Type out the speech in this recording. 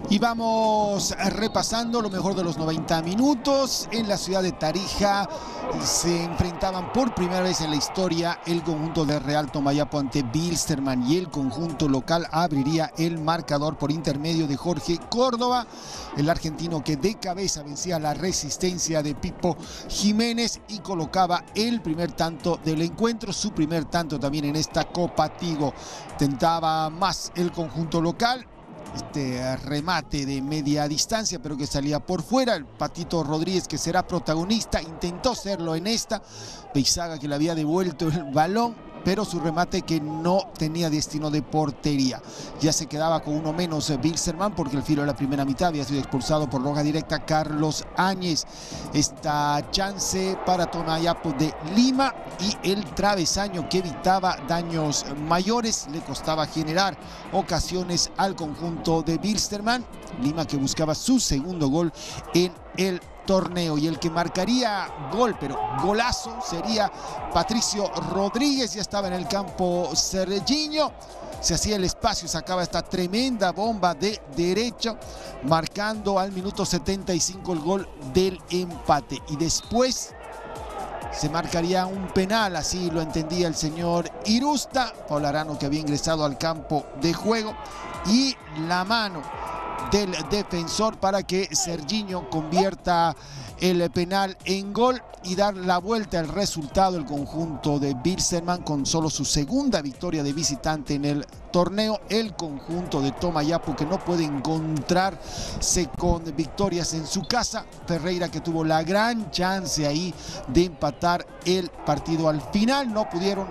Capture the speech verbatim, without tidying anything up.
Y vamos repasando lo mejor de los noventa minutos. En la ciudad de Tarija se enfrentaban por primera vez en la historia el conjunto de Real Tomayapo ante Bilsterman, y el conjunto local abriría el marcador por intermedio de Jorge Córdoba, el argentino que de cabeza vencía la resistencia de Pipo Jiménez y colocaba el primer tanto del encuentro, su primer tanto también en esta Copa Tigo. Tentaba más el conjunto local, este remate de media distancia pero que salía por fuera. El Patito Rodríguez, que será protagonista, intentó serlo en esta. Beizaga, que le había devuelto el balón, pero su remate que no tenía destino de portería. Ya se quedaba con uno menos Bilsterman, porque el filo de la primera mitad había sido expulsado por roja directa Carlos Áñez. Esta chance para Tomayapo de Lima y el travesaño que evitaba daños mayores le costaba generar ocasiones al conjunto de Bilsterman. Lima, que buscaba su segundo gol en el torneo, y el que marcaría gol, pero golazo, sería Patricio Rodríguez. Ya estaba en el campo Sergiño, se hacía el espacio, sacaba esta tremenda bomba de derecho, marcando al minuto setenta y cinco el gol del empate. Y después se marcaría un penal, así lo entendía el señor Irusta, Paul Arano, que había ingresado al campo de juego, y la mano del defensor para que Sergiño convierta el penal en gol y dar la vuelta al resultado. El conjunto de Bilsterman, con solo su segunda victoria de visitante en el torneo, el conjunto de Tomayapo, que no puede encontrarse con victorias en su casa. Ferreira, que tuvo la gran chance ahí de empatar el partido al final, no pudieron.